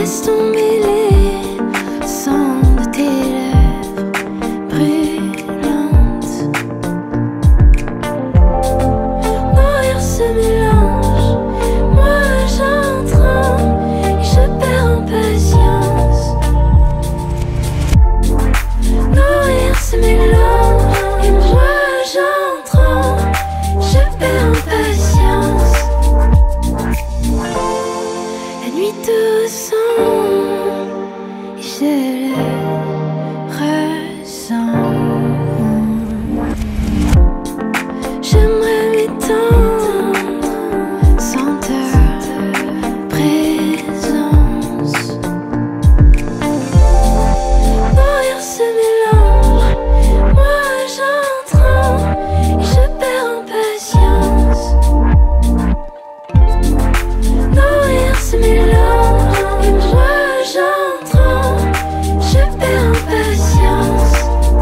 Laisse tomber les sons de tes lèvres brûlantes. Nourrir ce mélange, moi j'entrame et je perds en patience. Nourrir ce mélange et moi j'entrame, je perds en patience. La nuit descend et je le ressens. J'aimerais m'étendre sans ta présence. Nourrir ce mélange, moi j'entrame et je perds en patience. Nourrir ce mélange et moi j'entrame, je perds en patience.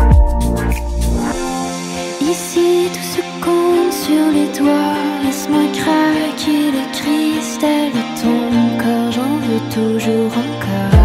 Ici tout se compte sur les doigts. Laisse-moi craquer le cristal de ton corps, j'en veux toujours encore.